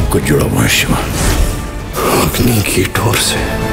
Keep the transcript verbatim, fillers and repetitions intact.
सब कुछ जुड़ा हुआ है शिवा, अग्नि की डोर से।